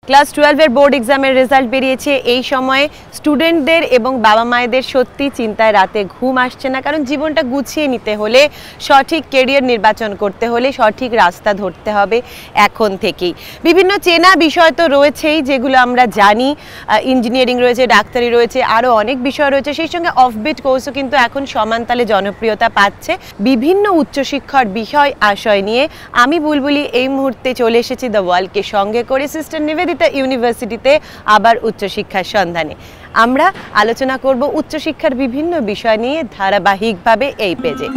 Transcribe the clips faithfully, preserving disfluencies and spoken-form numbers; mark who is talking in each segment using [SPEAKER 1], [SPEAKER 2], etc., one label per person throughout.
[SPEAKER 1] Class twelve এর board এক্সামের result বেরিয়েছে। এই সময়ে স্টুডেন্টদের এবং বাবা মায়েদের সত্যি চিন্তায় রাতে ঘুম আসছে না, কারণ জীবনটা গুছিয়ে নিতে হলে, সঠিক কেরিয়ার নির্বাচন করতে হলে সঠিক রাস্তা ধরতে হবে এখন থেকেই। বিভিন্ন চেনা বিষয় তো রয়েছেই, যেগুলো আমরা জানি, ইঞ্জিনিয়ারিং রয়েছে, ডাক্তারি রয়েছে, আরও অনেক বিষয় রয়েছে। সেই সঙ্গে অফবিট কোর্সও কিন্তু এখন সমানতালে জনপ্রিয়তা পাচ্ছে। বিভিন্ন উচ্চশিক্ষার বিষয় আশয় নিয়ে আমি বুলবুলি এই মুহূর্তে চলে এসেছি দ্য ওয়ার্ল্ডকে সঙ্গে করে সিস্টার নিবেদিতা ইউনিভার্সিটিতে আবার উচ্চশিক্ষার সন্ধানে। আমরা আলোচনা করব উচ্চশিক্ষার বিভিন্ন বিষয় নিয়ে ধারাবাহিকভাবে এই পেজে।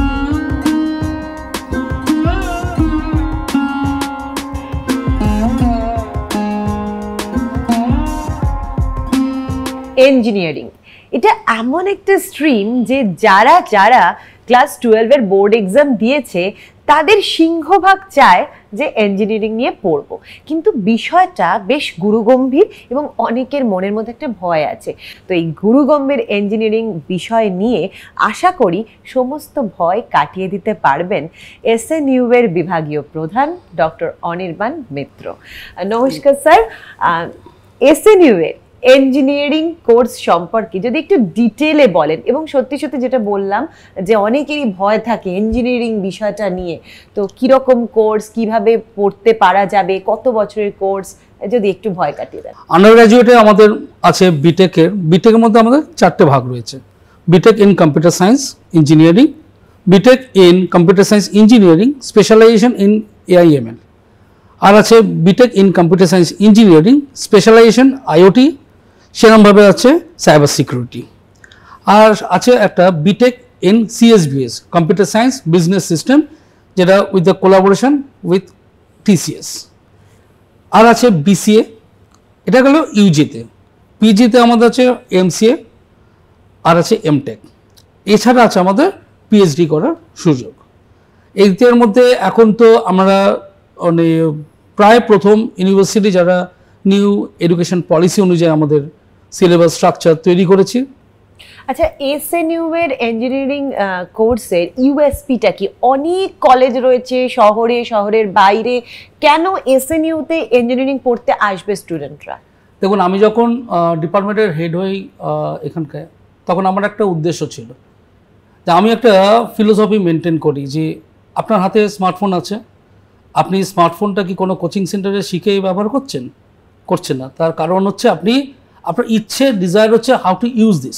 [SPEAKER 1] ইঞ্জিনিয়ারিং এটা এমন একটা স্ট্রিম যে যারা যারা ক্লাস টুয়েলভের বোর্ড এক্সাম দিয়েছে তাদের সিংহভাগ চায় যে ইঞ্জিনিয়ারিং নিয়ে পড়বো, কিন্তু বিষয়টা বেশ গুরুগম্ভীর এবং অনেকের মনের মধ্যে একটা ভয় আছে। তো এই গুরুগম্ভীর ইঞ্জিনিয়ারিং বিষয় নিয়ে আশা করি সমস্ত ভয় কাটিয়ে দিতে পারবেন এসএনইউ এর বিভাগীয় প্রধান ডক্টর অনির্বাণ মিত্র। নমস্কার স্যার। এসএনইউ এর ইঞ্জিনিয়ারিং কোর্স সম্পর্কে যদি একটু ডিটেলে বলেন, এবং সত্যি সত্যি যেটা বললাম যে অনেকেরই ভয় থাকে ইঞ্জিনিয়ারিং বিষয়টা নিয়ে, তো কিরকম কোর্স, কিভাবে পড়তে পারা যাবে, কত বছরের কোর্স, যদি একটু ভয় কাটিয়ে দেন।
[SPEAKER 2] আন্ডার গ্রাজুয়েটে আমাদের আছে বিটেকের বিটেকের মধ্যে আমাদের চারটে ভাগ রয়েছে। BTech in computer science engineering, BTech in computer science engineering specialization in AIML, আর আছে BTech in computer science engineering specialization IOT, সেরকমভাবে আছে সাইবার সিকিউরিটি, আর আছে একটা BTech in CSBS computer science business system, যেটা with the collaboration with TCS, আর আছে বিসিএ, এটা গেল ইউজিতে। পিজিতে আমাদের আছে এমসিএ, আর আছে এমটেক, এছাড়া আছে আমাদের পিএইচডি করার সুযোগ। এইটার মধ্যে এখন তো আমরা মানে প্রায় প্রথম ইউনিভার্সিটি যারা নিউ এডুকেশন পলিসি অনুযায়ী আমাদের সিলেবাস স্ট্রাকচার তৈরি করেছি।
[SPEAKER 1] আচ্ছা, এসএনইউ এর ইঞ্জিনিয়ারিং কোর্সের ইউএসপিটা কি? অনেক কলেজ রয়েছে শহরে, শহরের বাইরে, কেন এসএনইউ তে ইঞ্জিনিয়ারিং পড়তে আসবে স্টুডেন্টরা?
[SPEAKER 2] দেখুন, আমি যখন ডিপার্টমেন্টের হেড হই এখানকার, তখন আমার একটা উদ্দেশ্য ছিল যে আমি একটা ফিলোসফি মেনটেন করি যে আপনার হাতে স্মার্টফোন আছে, আপনি স্মার্টফোনটা কি কোনো কোচিং সেন্টারে শিখে ব্যবহার করছেন? করছেন না। তার কারণ হচ্ছে আপনি আপনার ইচ্ছে, ডিজায়ার হচ্ছে হাউ টু ইউজ দিস।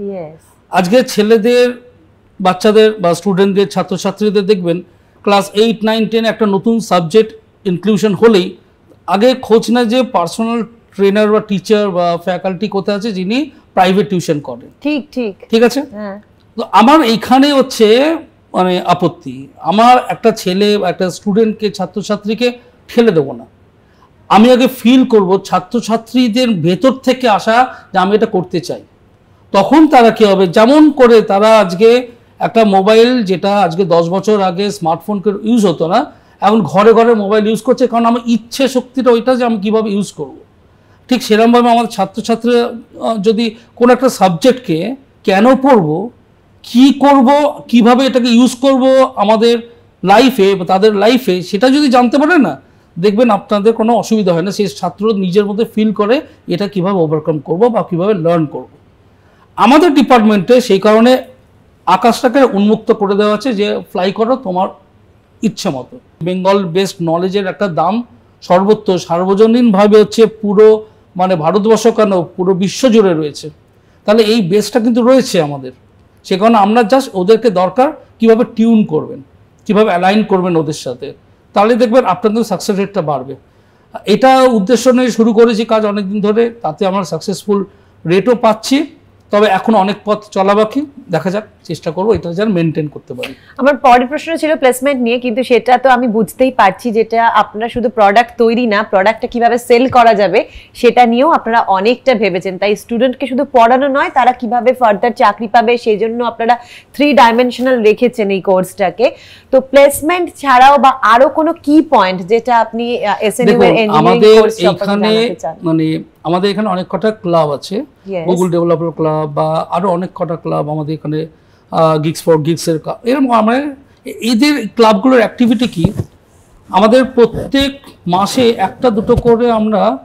[SPEAKER 2] আজকে ছেলেদের, বাচ্চাদের বা স্টুডেন্টদের, ছাত্রছাত্রীদের দেখবেন ক্লাস এইট নাইন টেন একটা নতুন সাবজেক্ট ইনক্লুশন হলেই আগে খোঁজ নেয় যে পার্সোনাল ট্রেনার বা টিচার বা ফ্যাকাল্টি কোথায় আছে যিনি প্রাইভেট টিউশন করেন। ঠিক ঠিক ঠিক আছে। তো আমার এইখানে হচ্ছে মানে আপত্তি, আমার একটা ছেলে, একটা স্টুডেন্টকে, ছাত্রছাত্রীকে ঠেলে দেবো না। আমি আগে ফিল করব ছাত্রছাত্রীদের ভেতর থেকে আসা যে আমি এটা করতে চাই, তখন তারা কী হবে, যেমন করে তারা আজকে একটা মোবাইল, যেটা আজকে দশ বছর আগে স্মার্টফোনকে ইউজ হতো না, এখন ঘরে ঘরে মোবাইল ইউজ করছে, কারণ আমার ইচ্ছে শক্তিটা ওইটা যে আমি কীভাবে ইউজ করব। ঠিক সেরকমভাবে আমাদের ছাত্রছাত্রীরা যদি কোনো একটা সাবজেক্টকে কেন পড়বো, কি করব, কিভাবে এটাকে ইউজ করব আমাদের লাইফে বা তাদের লাইফে, সেটা যদি জানতে পারে না, দেখবেন আপনাদের কোনো অসুবিধা হয় না। সেই ছাত্র নিজের মধ্যে ফিল করে এটা কিভাবে ওভারকাম করব বা কিভাবে লার্ন করব। আমাদের ডিপার্টমেন্টে সেই কারণে আকাশটাকে উন্মুক্ত করে দেওয়া আছে যে ফ্লাই করো তোমার ইচ্ছে মতো। বেঙ্গল বেসড নলেজের একটা দাম সর্বত্র সার্বজনীনভাবে হচ্ছে পুরো মানে ভারতবর্ষ কেন পুরো বিশ্ব জুড়ে রয়েছে। তাহলে এই বেসটা কিন্তু রয়েছে আমাদের, সে কারণে আমরা জাস্ট ওদেরকে দরকার কিভাবে টিউন করবেন, কিভাবে অ্যালাইন করবেন ওদের সাথে, তাহলে দেখবেন আপনাদের সাকসেস রেটটা বাড়বে। এটা উদ্দেশ্য নিয়ে শুরু করেছি কাজ অনেকদিন ধরে, তাতে আমরা সাকসেসফুল রেটও পাচ্ছি। তবে এখন অনেক পথ চলা বাকি, দেখা যাক, চেষ্টা করবো এটা যেন মেনটেন করতে পারি।
[SPEAKER 1] আমার পরের প্রশ্ন ছিল প্লেসমেন্ট নিয়ে, কিন্তু সেটা তো আমি বুঝতেই পারছি যেটা আপনারা শুধু প্রোডাক্ট তৈরি না, প্রোডাক্টটা কিভাবে সেল করা যাবে সেটা নিয়েও আপনারা অনেকটা ভেবেছেন। তাই স্টুডেন্টকে শুধু পড়ানো নয়, তারা কিভাবে ফার্দার চাকরি পাবে সেই জন্য আপনারা থ্রি ডাইমেনশনাল রেখেছেন এই কোর্সটাকে। তো প্লেসমেন্ট ছাড়াও বা আরো কোনো কি পয়েন্ট যেটা আপনি এসএনইউ এর ইঞ্জিনিয়ারিং কোর্স সম্পর্কে জানাতে চান?
[SPEAKER 2] মানে আমাদের এখানে অনেক কটা ক্লাব আছে, গুগল ডেভেলপার ক্লাব বা আরো অনেক কটা ক্লাব আমাদের এখানে, গিগস ফর গিগস এর এরকম। আমরা এদের ক্লাবগুলোর অ্যাক্টিভিটি কি, আমাদের প্রত্যেক মাসে একটা দুটো করে আমরা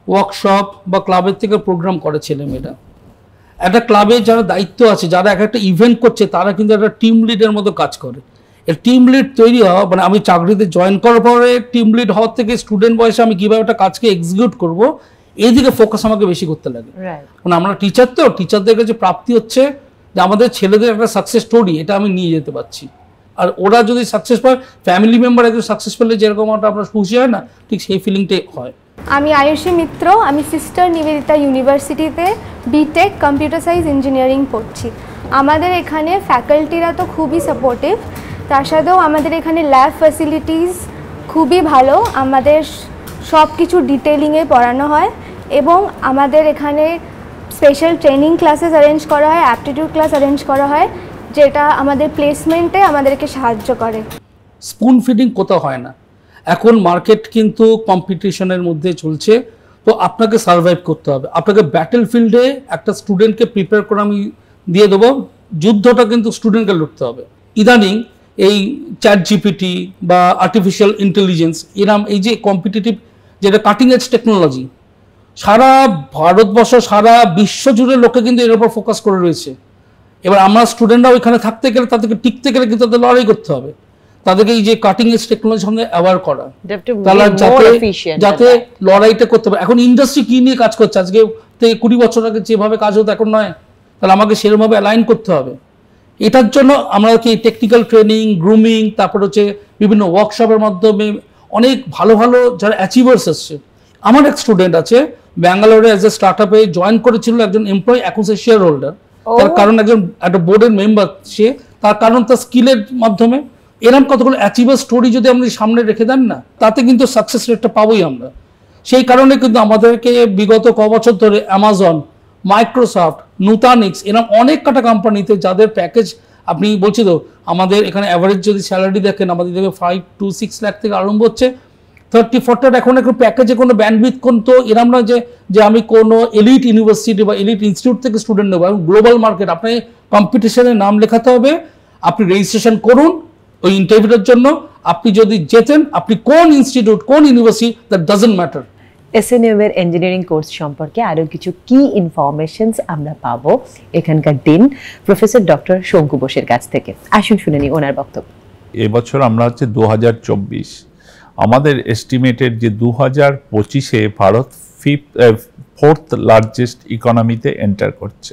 [SPEAKER 2] ওয়ার্কশপ বা ক্লাবের থেকে প্রোগ্রাম করে ছেলেমেয়েরা। একটা ক্লাবে যারা দায়িত্ব আছে, যারা এক একটা ইভেন্ট করছে, তারা কিন্তু একটা টিম লিডের মতো কাজ করে। এর টিম লিড তৈরি হওয়া মানে আমি চাকরিতে জয়েন করার পরে টিম লিড হওয়ার থেকে স্টুডেন্ট বয়সে আমি কীভাবে একটা কাজকে এক্সিকিউট করবো এই দিকে ফোকাস আমাকে বেশি করতে লাগে। মানে আমরা টিচার, তো টিচারদের কাছে প্রাপ্তি হচ্ছে যে আমাদের ছেলেদের একটা সাকসেস স্টোরি এটা আমি নিয়ে যেতে পারছি। আর ওরা যদি সাকসেস পায়, ফ্যামিলি মেম্বার একটু সাকসেস পেলে যেরকম একটা আপনার খুশি হয় না, ঠিক সেই ফিলিংটাই হয়।
[SPEAKER 3] আমি আয়ুষী মিত্র, আমি সিস্টার নিবেদিতা ইউনিভার্সিটিতে বিটেক কম্পিউটার সায়েন্স ইঞ্জিনিয়ারিং পড়ছি। আমাদের এখানে ফ্যাকাল্টিরা তো খুবই সাপোর্টিভ, তার সাথেও আমাদের এখানে ল্যাব ফ্যাসিলিটিস খুবই ভালো। আমাদের সব কিছু ডিটেলিংয়ে পড়ানো হয় এবং আমাদের এখানে স্পেশাল ট্রেনিং ক্লাসেস অ্যারেঞ্জ করা হয়, অ্যাপটিটিউড ক্লাস অ্যারেঞ্জ করা হয়, যেটা আমাদের প্লেসমেন্টে আমাদেরকে সাহায্য করে।
[SPEAKER 2] স্পুন ফিডিং কোথাও হয় না। এখন মার্কেট কিন্তু কম্পিটিশনের মধ্যে চলছে, তো আপনাকে সার্ভাইভ করতে হবে। আপনাকে ব্যাটেল ফিল্ডে একটা স্টুডেন্টকে প্রিপেয়ার করে আমি দিয়ে দেবো, যুদ্ধটা কিন্তু স্টুডেন্টকে লড়তে হবে। ইদানিং এই চ্যাট জিপিটি বা আর্টিফিশিয়াল ইন্টেলিজেন্স এরম এই যে কম্পিটিটিভ যেটা কাটিং এজ টেকনোলজি, সারা ভারতবর্ষ সারা বিশ্ব জুড়ে লোকে কিন্তু এর উপর ফোকাস করে রয়েছে। এবার আমরা স্টুডেন্টরা ওইখানে থাকতে গেলে, তাদেরকে টিকতে গেলে কিন্তু তাদের লড়াই করতে হবে, তাদেরকে এই যে কাটিং এজ টেকনোলজির সঙ্গে অ্যাওয়ার করা, তাহলে যাতে যাতে লড়াইটা করতে পারে। এখন ইন্ডাস্ট্রি কি নিয়ে কাজ করছে, আজকে থেকে কুড়ি বছর আগে যেভাবে কাজ হতো এখন নয়, তাহলে আমাকে সেরকমভাবে অ্যালাইন করতে হবে। এটার জন্য আমরা কি টেকনিক্যাল ট্রেনিং, গ্রুমিং, তারপর হচ্ছে বিভিন্ন ওয়ার্কশপের মাধ্যমে অনেক ভালো ভালো যারা অ্যাচিভার্স এসছে। আমার এক স্টুডেন্ট আছে ব্যাঙ্গালোরে অ্যাজ এ স্টার্ট আপে জয়েন করেছিল, একজন এমপ্লয়ি, এখন সে শেয়ার হোল্ডার। তার কারণ একজন একটা বোর্ডের মেম্বার সে, তার কারণ তার স্কিলের মাধ্যমে। এরকম কতগুলো অ্যাচিভার স্টোরি যদি আপনি সামনে রেখে দেন না, তাতে কিন্তু সাকসেস রেটটা পাবোই আমরা। সেই কারণে কিন্তু আমাদেরকে বিগত ক বছর ধরে অ্যামাজন, মাইক্রোসফট, নুতানিক্স এরকম অনেক কটা কোম্পানিতে যাদের প্যাকেজ আপনি বলছি তো, আমাদের এখানে অ্যাভারেজ যদি স্যালারি দেখেন আমাদের দেখবে ফাইভ টু সিক্স লাখ থেকে আরম্ভ হচ্ছে, থার্টি ফোরটার এখন একটু প্যাকেজে কোনো ব্যান্ডউইথ কোন তো এরম না যে যে আমি কোনো এলিট ইউনিভার্সিটি বা এলিট ইনস্টিটিউট থেকে স্টুডেন্ট নেবো। এবং গ্লোবাল মার্কেট, আপনি কম্পিটিশনে নাম লেখাতে হবে, আপনি রেজিস্ট্রেশন করুন ওই ইন্টারভিউটার জন্য। আপনি যদি যেতেন, আপনি কোন ইনস্টিটিউট, কোন university, that doesn't matter.
[SPEAKER 1] SNU এর ইঞ্জিনিয়ারিং কোর্স সম্পর্কে আরও কিছু কি ইনফরমেশনস আমরা পাবো এখানকার ডিন প্রফেসর ডক্টর শঙ্কু বোসের কাছ থেকে। আসুন শুনে নিই ওনার বক্তব্য।
[SPEAKER 4] এবছর আমরা হচ্ছে দু হাজার চব্বিশ, আমাদের এস্টিমেটেড যে দু হাজার পঁচিশে ভারত ফিফথ ফোর্থ লার্জেস্ট ইকোনমিতে এন্টার করছে।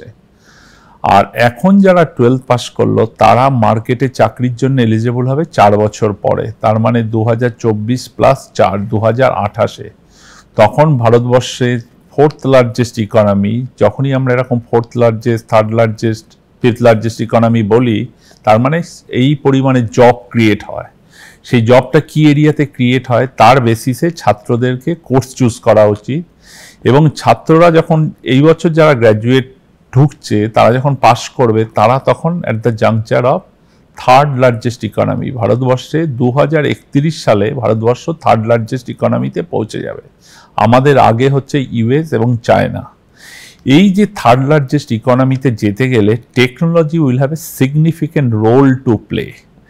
[SPEAKER 4] আর এখন যারা টুয়েলভ পাস করলো তারা মার্কেটে চাকরির জন্য এলিজিবল হবে চার বছর পরে, তার মানে দু হাজার চব্বিশ প্লাস চার দু হাজার আঠাশে। তখন ভারতবর্ষে ফোর্থ লার্জেস্ট ইকোনমি, যখনই আমরা এরকম fourth largest, third largest, fifth largest economy বলি, তার মানে এই পরিমাণে জব ক্রিয়েট হয়। সেই জবটা কি এরিয়াতে ক্রিয়েট হয় তার বেসিসে ছাত্রদেরকে কোর্স চুজ করা উচিত। এবং ছাত্ররা যখন এই বছর যারা গ্র্যাজুয়েট ঢুকছে, তারা যখন পাস করবে, তারা তখন at the juncture of third largest economy, ভারতবর্ষে দু হাজার একত্রিশ সালে ভারতবর্ষ থার্ড লার্জেস্ট ইকোনমিতে পৌঁছে যাবে। আমাদের আগে হচ্ছে ইউএস এবং চায়না। এই যে থার্ড লার্জেস্ট ইকোনমিতে যেতে গেলে technology will have a significant role to play.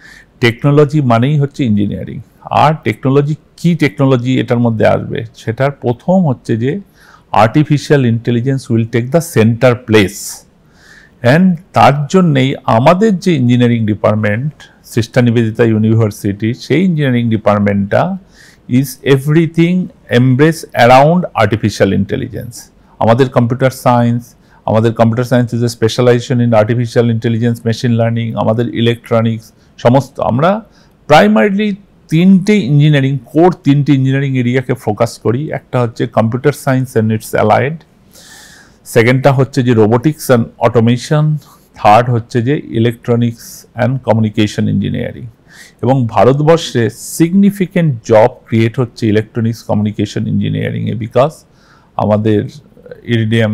[SPEAKER 4] Technology মানেই হচ্ছে ইঞ্জিনিয়ারিং। আর টেকনোলজি কি টেকনোলজি এটার মধ্যে আসবে, সেটার প্রথম হচ্ছে যে artificial intelligence will take the center place. And তার জন্যেই আমাদের যে engineering department, sister Nivedita university, সেই ইঞ্জিনিয়ারিং ডিপার্টমেন্টটা is everything embrace around artificial intelligence. আমাদের কম্পিউটার সায়েন্স, আমাদের computer science is a specialization in artificial intelligence, machine learning, আমাদের electronics, সমস্ত আমরা প্রাইমারিলি তিনটে ইঞ্জিনিয়ারিং কোর, তিনটে ইঞ্জিনিয়ারিং এরিয়াকে ফোকাস করি। একটা হচ্ছে computer science and its allied, সেকেন্ডটা হচ্ছে যে রোবোটিক্স অ্যান্ড অটোমেশন, থার্ড হচ্ছে যে ইলেকট্রনিক্স অ্যান্ড কমিউনিকেশন ইঞ্জিনিয়ারিং। এবং ভারতবর্ষে সিগনিফিক্যান্ট জব ক্রিয়েট হচ্ছে ইলেকট্রনিক্স কমিউনিকেশন ইঞ্জিনিয়ারিংয়ে, বিকজ আমাদের ইরিডিয়াম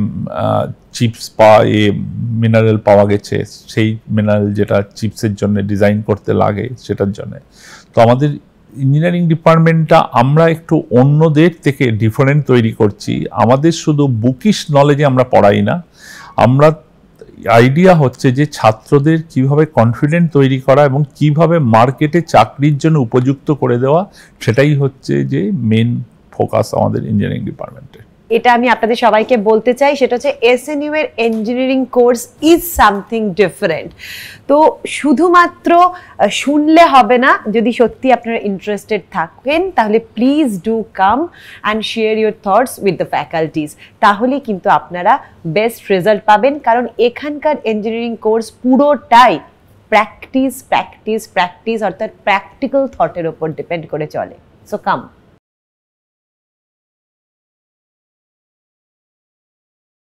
[SPEAKER 4] চিপস পাওয়া, এ মিনারেল পাওয়া গেছে, সেই মিনারেল যেটা চিপসের জন্য ডিজাইন করতে লাগে সেটার জন্য। তো আমাদের ইঞ্জিনিয়ারিং ডিপার্টমেন্টটা আমরা একটু অন্যদের থেকে ডিফারেন্ট তৈরি করছি। আমাদের শুধু বুকিশ নলেজে আমরা পড়াই না, আমরা আইডিয়া হচ্ছে যে ছাত্রদের কিভাবে কনফিডেন্ট তৈরি করা এবং কিভাবে মার্কেটে চাকরির জন্য উপযুক্ত করে দেওয়া, সেটাই হচ্ছে যে মেন ফোকাস আমাদের ইঞ্জিনিয়ারিং ডিপার্টমেন্টের।
[SPEAKER 1] এটা আমি আপনাদের সবাইকে বলতে চাই, সেটা হচ্ছে এসএনইউ এর engineering course is something different. তো শুধুমাত্র শুনলে হবে না, যদি সত্যি আপনারা ইন্টারেস্টেড থাকেন তাহলে please do come and share your thoughts with the faculties, তাহলেই কিন্তু আপনারা বেস্ট রেজাল্ট পাবেন। কারণ এখানকার ইঞ্জিনিয়ারিং কোর্স পুরোটাই প্র্যাকটিস প্র্যাকটিস প্র্যাকটিস অর্থাৎ প্র্যাকটিক্যাল থটের ওপর ডিপেন্ড করে চলে। সো কাম।